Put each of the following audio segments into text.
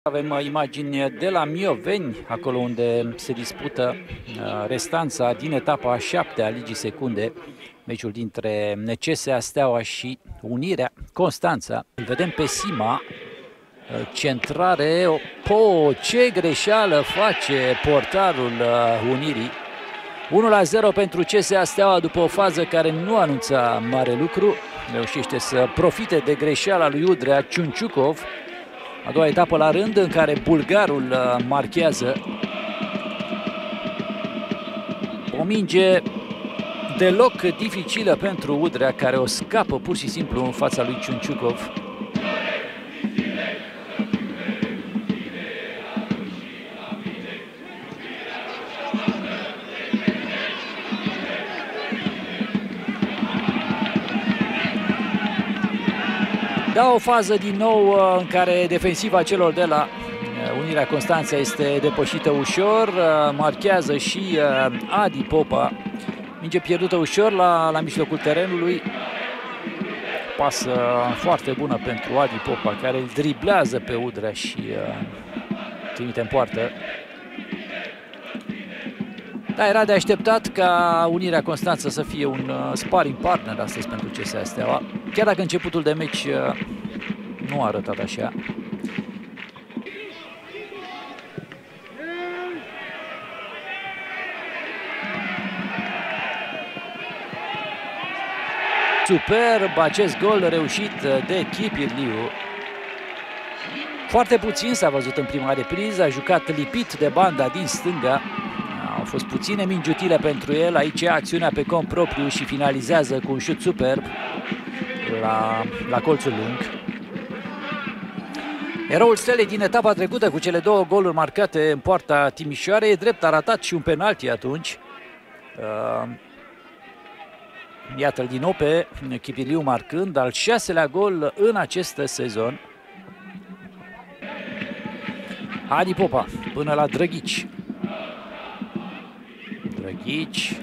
Avem imagini de la Mioveni, acolo unde se dispută restanța din etapa a 7-a Ligii Secunde, meciul dintre CSA Steaua și Unirea Constanța. Îl vedem pe Sima, centrare, ce greșeală face portarul Unirii. 1-0 pentru CSA Steaua după o fază care nu anunța mare lucru. Reușește să profite de greșeala lui Udrea Ciunciucov. A doua etapă la rând în care bulgarul marchează. O minge deloc dificilă pentru Udrea, care o scapă pur și simplu în fața lui Ciunciucov. Da, o fază din nou în care defensiva celor de la Unirea Constanța este depășită ușor, marchează și Adi Popa. Minge pierdută ușor la mijlocul terenului. Pasă foarte bună pentru Adi Popa, care îl driblează pe Udrea și trimite în poartă. Da, era de așteptat ca Unirea Constanța să fie un sparring partner astăzi pentru CSA Steaua, chiar dacă începutul de meci nu a arătat așa. Superb acest gol reușit de Chipirliu. Foarte puțin s-a văzut în prima repriză, a jucat lipit de banda din stânga. Au fost puține mingi utile pentru el, aici acțiunea pe cont propriu și finalizează cu un șut superb la colțul lung. Eroul Stelei din etapa trecută cu cele două goluri marcate în poarta Timișoarei, e drept, a ratat și un penalti atunci. Iată-l din nou pe Chipirliu marcând al 6-lea gol în acest sezon. Adi Popa până la Drăghici. Drăghici.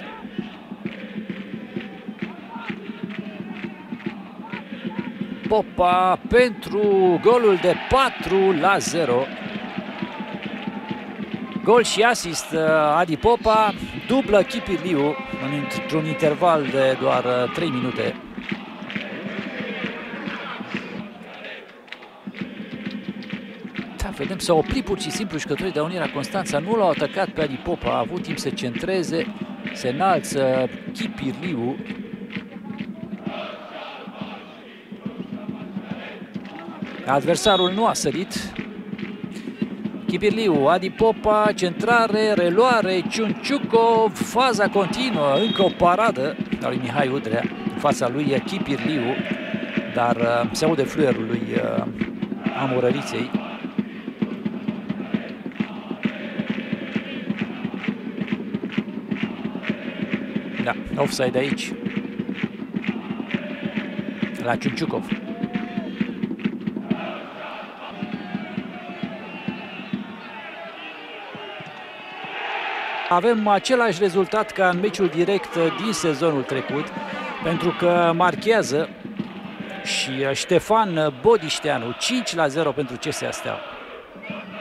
Popa pentru golul de 4-0. Gol și asist Adi Popa, dublă Chipirliu într-un interval de doar 3 minute. Da, vedem, s-a oprit pur și simplu jucătorii de Unirea Constanța, nu l-au atacat pe Adi Popa, a avut timp să centreze, se înalță Chipirliu. Adversarul nu a sărit. Chipirliu, Adi Popa, centrare, reluare, Ciunciucov, faza continuă, încă o paradă a lui Mihai Udrea în fața lui Chipirliu, dar se aude fluierul lui Amurăriței. Da, offside aici la Ciunciucov. Avem același rezultat ca în meciul direct din sezonul trecut, pentru că marchează și Ștefan Bodișteanu, 5-0 pentru CSA Steaua.